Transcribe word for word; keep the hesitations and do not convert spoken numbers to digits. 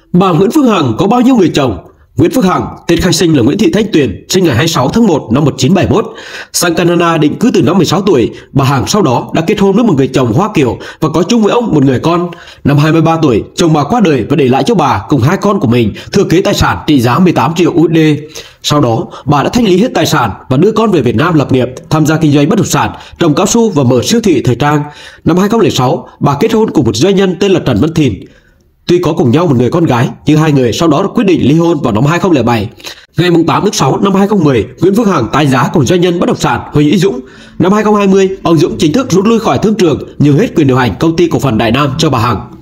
Bà Nguyễn Phương Hằng có bao nhiêu người chồng? Nguyễn Phương Hằng, tên khai sinh là Nguyễn Thị Thanh Tuyền, sinh ngày hai mươi sáu tháng một năm một nghìn chín trăm bảy mươi mốt, sang Canada định cư từ năm mười sáu tuổi. Bà Hằng sau đó đã kết hôn với một người chồng Hoa Kiều và có chung với ông một người con. Năm hai mươi ba tuổi, chồng bà qua đời và để lại cho bà cùng hai con của mình thừa kế tài sản trị giá mười tám triệu u ét đê. Sau đó, bà đã thanh lý hết tài sản và đưa con về Việt Nam lập nghiệp, tham gia kinh doanh bất động sản, trồng cao su và mở siêu thị thời trang. Năm hai nghìn không trăm lẻ sáu, bà kết hôn cùng một doanh nhân tên là Trần Văn Thìn. Tuy có cùng nhau một người con gái, nhưng hai người sau đó đã quyết định ly hôn vào năm hai nghìn không trăm lẻ bảy. Ngày tám tháng sáu năm hai nghìn không trăm mười, Nguyễn Phương Hằng tái giá cùng doanh nhân bất động sản Huỳnh Uy Dũng. Năm hai nghìn không trăm hai mươi, ông Dũng chính thức rút lui khỏi thương trường, nhường hết quyền điều hành công ty cổ phần Đại Nam cho bà Hằng.